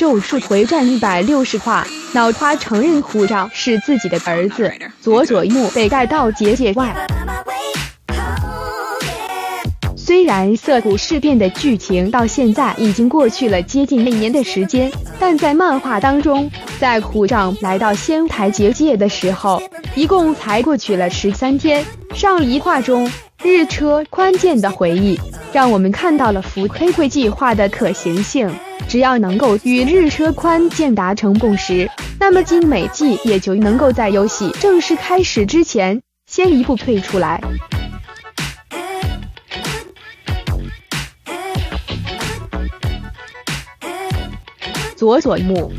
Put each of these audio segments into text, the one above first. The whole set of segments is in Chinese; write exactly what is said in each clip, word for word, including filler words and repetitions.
咒术回战一百六十话，脑花承认虎杖是自己的儿子，佐佐木被带到结界外。虽然涩谷事变的剧情到现在已经过去了接近一年的时间，但在漫画当中，在虎杖来到仙台结界的时候，一共才过去了十三天。上一话中，日车宽健的回忆，让我们看到了伏黑会计划的可行性。只要能够与日车宽健达成共识，那么金美纪也就能够在游戏正式开始之前，先一步退出来。佐佐木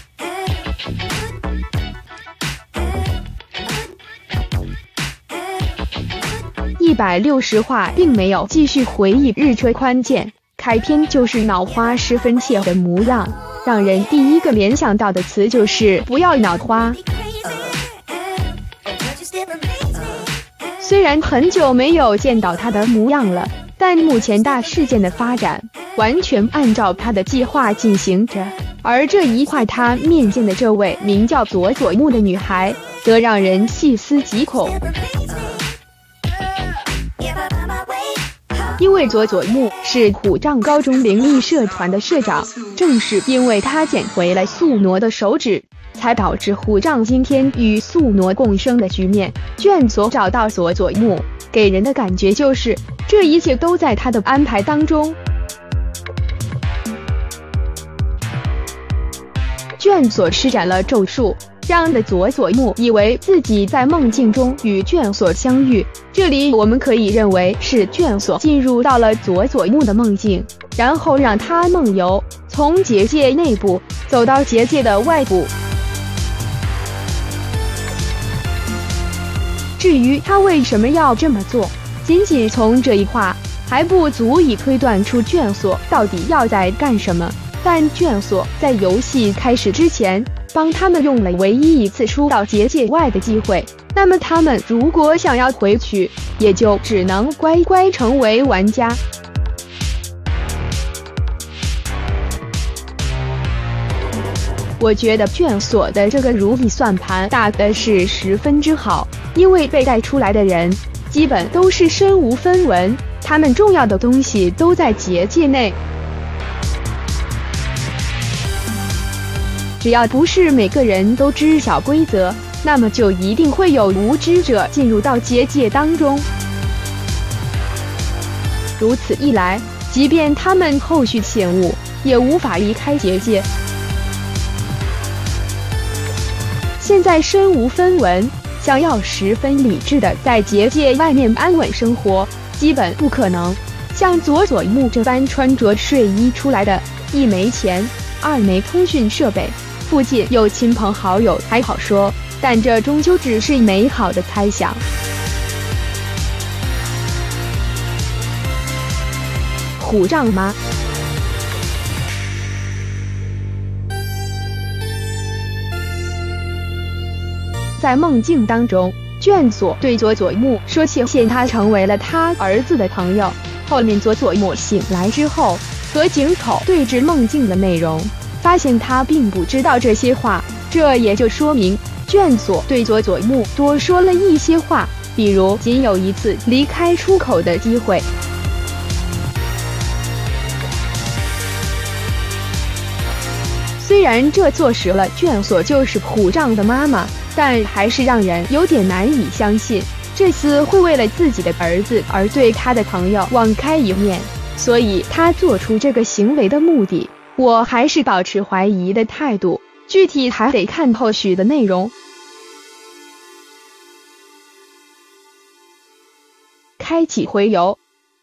一百六十话并没有继续回忆日车宽健，开篇就是脑花十分怯的模样，让人第一个联想到的词就是不要脑花。虽然很久没有见到他的模样了，但目前大事件的发展完全按照他的计划进行着，而这一话他面见的这位名叫佐佐木的女孩，则让人细思极恐。因为佐佐木是虎杖高中灵力社团的社长，正是因为他捡回了宿傩的手指，才导致虎杖今天与宿傩共生的局面。卷所找到佐佐木，给人的感觉就是这一切都在他的安排当中。卷所施展了咒术，让的佐佐木以为自己在梦境中与卷所相遇，这里我们可以认为是卷所进入到了佐佐木的梦境，然后让他梦游，从结界内部走到结界的外部。至于他为什么要这么做，仅仅从这一话还不足以推断出卷所到底要在干什么，但卷所在游戏开始之前帮他们用了唯一一次出到结界外的机会，那么他们如果想要回去，也就只能乖乖成为玩家。我觉得卷所的这个如意算盘打的是十分之好，因为被带出来的人基本都是身无分文，他们重要的东西都在结界内。只要不是每个人都知晓规则，那么就一定会有无知者进入到结界当中。如此一来，即便他们后续醒悟，也无法离开结界。现在身无分文，想要十分理智的在结界外面安稳生活，基本不可能。像佐佐木这般穿着睡衣出来的，一没钱，二没通讯设备，附近有亲朋好友还好说，但这终究只是美好的猜想。虎杖吗？在梦境当中，卷所对佐佐木说谢谢他成为了他儿子的朋友。后面佐佐木醒来之后，和井口对峙梦境的内容，发现他并不知道这些话，这也就说明卷所对佐佐木多说了一些话，比如仅有一次离开出口的机会。虽然这坐实了卷所就是虎杖的妈妈，但还是让人有点难以相信，这次会为了自己的儿子而对他的朋友网开一面，所以他做出这个行为的目的，我还是保持怀疑的态度，具体还得看后续的内容。开启回游。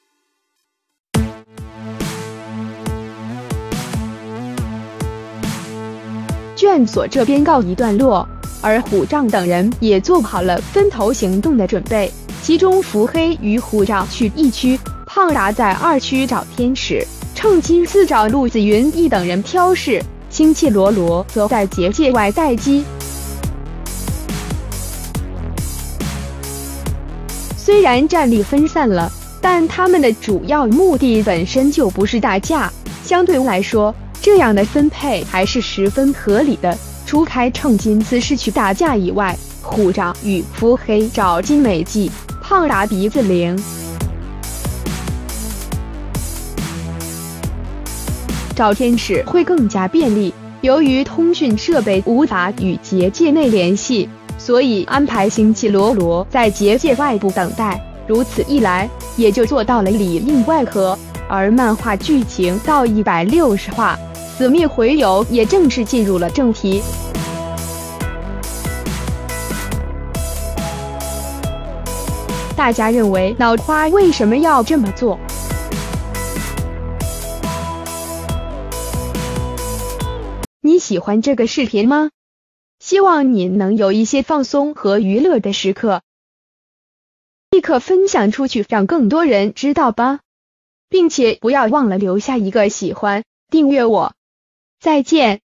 卷所这边告一段落，而虎杖等人也做好了分头行动的准备，其中伏黑与虎杖去一区，胖达在二区找天使，趁金丝找陆子云一等人挑事，星气罗罗则在结界外待机。虽然战力分散了，但他们的主要目的本身就不是打架，相对来说， 这样的分配还是十分合理的。除开秤金姿势去打架以外，虎杖与腹黑找金美纪，胖达鼻子灵。找天使会更加便利，由于通讯设备无法与结界内联系，所以安排星际罗罗在结界外部等待。如此一来，也就做到了里应外合。而漫画剧情到一百六十话，死灭回游也正式进入了正题。大家认为脑花为什么要这么做？你喜欢这个视频吗？希望你能有一些放松和娱乐的时刻，立刻分享出去，让更多人知道吧，并且不要忘了留下一个喜欢，订阅我。再见。